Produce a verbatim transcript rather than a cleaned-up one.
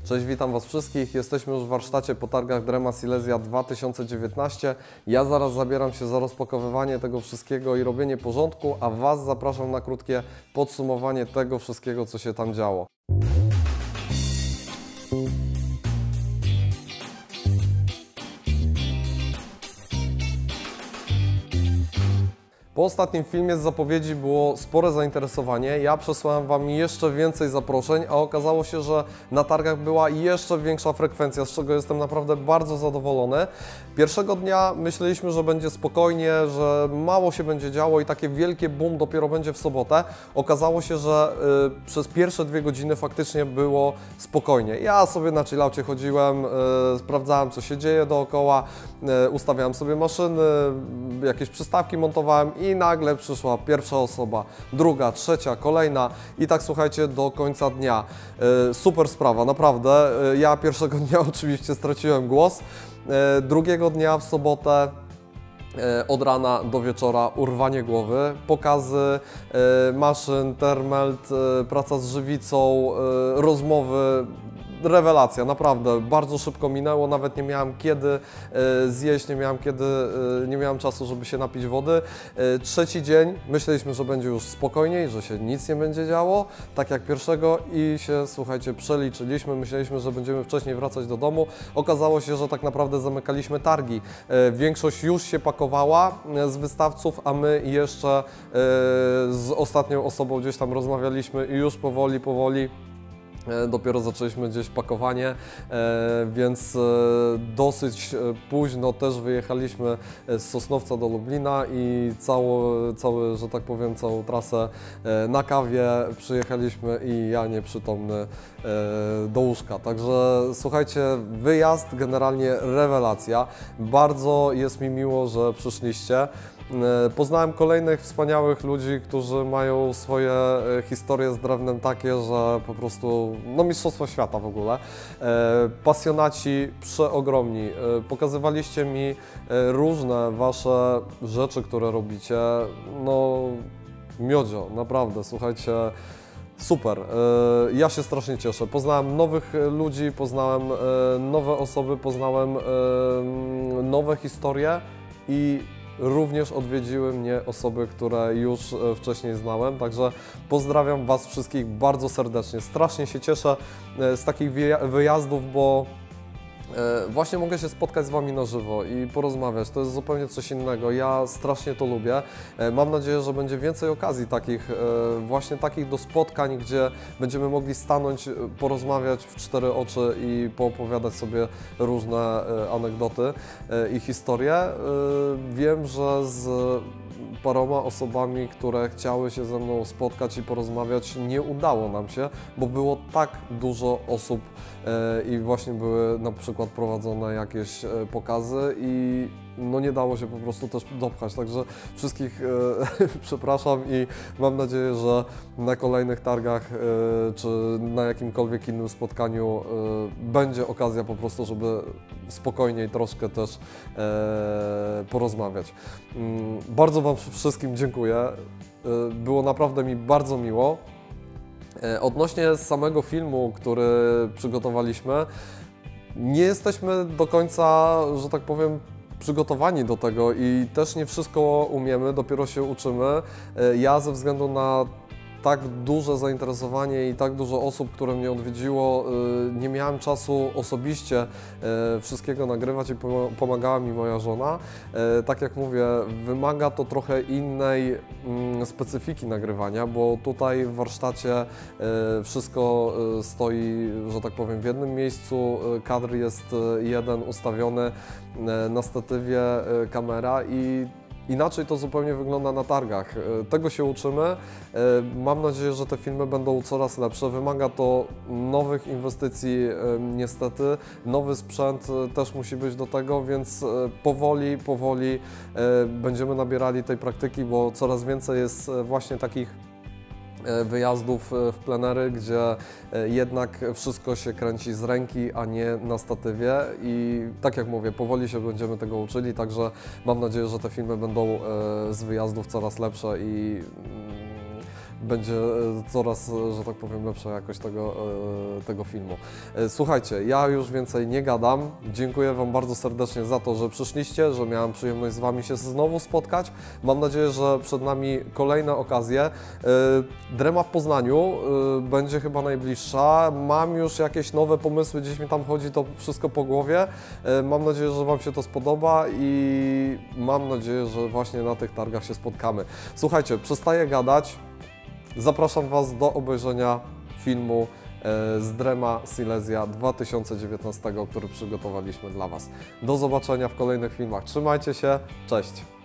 Cześć, witam Was wszystkich. Jesteśmy już w warsztacie po targach Drema Silesia dwa tysiące dziewiętnaście. Ja zaraz zabieram się za rozpakowywanie tego wszystkiego i robienie porządku, a Was zapraszam na krótkie podsumowanie tego wszystkiego, co się tam działo. Po ostatnim filmie z zapowiedzi było spore zainteresowanie. Ja przesłałem Wam jeszcze więcej zaproszeń, a okazało się, że na targach była jeszcze większa frekwencja, z czego jestem naprawdę bardzo zadowolony. Pierwszego dnia myśleliśmy, że będzie spokojnie, że mało się będzie działo i takie wielkie boom dopiero będzie w sobotę. Okazało się, że y, przez pierwsze dwie godziny faktycznie było spokojnie. Ja sobie na chillaucie chodziłem, y, sprawdzałem, co się dzieje dookoła, y, ustawiałem sobie maszyny, jakieś przystawki montowałem i nagle przyszła pierwsza osoba, druga, trzecia, kolejna i tak słuchajcie do końca dnia. Yy, super sprawa, naprawdę. Yy, ja pierwszego dnia oczywiście straciłem głos. Yy, drugiego dnia w sobotę yy, od rana do wieczora urwanie głowy, pokazy yy, maszyn, termelt, yy, praca z żywicą, yy, rozmowy. Rewelacja, naprawdę, bardzo szybko minęło, nawet nie miałem kiedy y, zjeść, nie miałem kiedy, y, nie miałem czasu, żeby się napić wody. Y, trzeci dzień, myśleliśmy, że będzie już spokojniej, że się nic nie będzie działo, tak jak pierwszego i się, słuchajcie, przeliczyliśmy, myśleliśmy, że będziemy wcześniej wracać do domu. Okazało się, że tak naprawdę zamykaliśmy targi. Y, większość już się pakowała y, z wystawców, a my jeszcze y, z ostatnią osobą gdzieś tam rozmawialiśmy i już powoli, powoli dopiero zaczęliśmy gdzieś pakowanie, więc dosyć późno też wyjechaliśmy z Sosnowca do Lublina i cały, cały, że tak powiem, całą trasę na kawie przyjechaliśmy i ja nieprzytomny do łóżka. Także słuchajcie, wyjazd generalnie rewelacja. Bardzo jest mi miło, że przyszliście. Poznałem kolejnych wspaniałych ludzi, którzy mają swoje historie z drewnem takie, że po prostu, no mistrzostwo świata w ogóle. Pasjonaci przeogromni. Pokazywaliście mi różne Wasze rzeczy, które robicie. No miodzio, naprawdę, słuchajcie. Super, ja się strasznie cieszę. Poznałem nowych ludzi, poznałem nowe osoby, poznałem nowe historie i również odwiedziły mnie osoby, które już wcześniej znałem, także pozdrawiam Was wszystkich bardzo serdecznie. Strasznie się cieszę z takich wyjazdów, bo właśnie mogę się spotkać z Wami na żywo i porozmawiać. To jest zupełnie coś innego. Ja strasznie to lubię. Mam nadzieję, że będzie więcej okazji takich, właśnie takich do spotkań, gdzie będziemy mogli stanąć, porozmawiać w cztery oczy i poopowiadać sobie różne anegdoty i historie. Wiem, że z paroma osobami, które chciały się ze mną spotkać i porozmawiać, nie udało nam się, bo było tak dużo osób i właśnie były na przykład prowadzone jakieś pokazy i no nie dało się po prostu też dopchać, także wszystkich e, przepraszam i mam nadzieję, że na kolejnych targach e, czy na jakimkolwiek innym spotkaniu e, będzie okazja po prostu, żeby spokojniej troszkę też e, porozmawiać. Mm, bardzo Wam wszystkim dziękuję, e, było naprawdę mi bardzo miło. E, odnośnie samego filmu, który przygotowaliśmy, nie jesteśmy do końca, że tak powiem, przygotowani do tego i też nie wszystko umiemy, dopiero się uczymy. Ja ze względu na tak duże zainteresowanie i tak dużo osób, które mnie odwiedziło, nie miałem czasu osobiście wszystkiego nagrywać i pomagała mi moja żona. Tak jak mówię, wymaga to trochę innej specyfiki nagrywania, bo tutaj w warsztacie wszystko stoi, że tak powiem, w jednym miejscu, kadr jest jeden ustawiony, na statywie kamera i inaczej to zupełnie wygląda na targach. Tego się uczymy. Mam nadzieję, że te filmy będą coraz lepsze. Wymaga to nowych inwestycji niestety. Nowy sprzęt też musi być do tego, więc powoli, powoli będziemy nabierali tej praktyki, bo coraz więcej jest właśnie takich wyjazdów w plenery, gdzie jednak wszystko się kręci z ręki, a nie na statywie i tak jak mówię, powoli się będziemy tego uczyli, także mam nadzieję, że te filmy będą z wyjazdów coraz lepsze i będzie coraz, że tak powiem, lepsza jakość tego, tego filmu. Słuchajcie, ja już więcej nie gadam. Dziękuję Wam bardzo serdecznie za to, że przyszliście, że miałem przyjemność z Wami się znowu spotkać. Mam nadzieję, że przed nami kolejne okazje. Drema w Poznaniu będzie chyba najbliższa. Mam już jakieś nowe pomysły, gdzieś mi tam chodzi to wszystko po głowie. Mam nadzieję, że Wam się to spodoba i mam nadzieję, że właśnie na tych targach się spotkamy. Słuchajcie, przestaję gadać. Zapraszam Was do obejrzenia filmu z Drema Silesia dwa tysiące dziewiętnastego, który przygotowaliśmy dla Was. Do zobaczenia w kolejnych filmach. Trzymajcie się, cześć!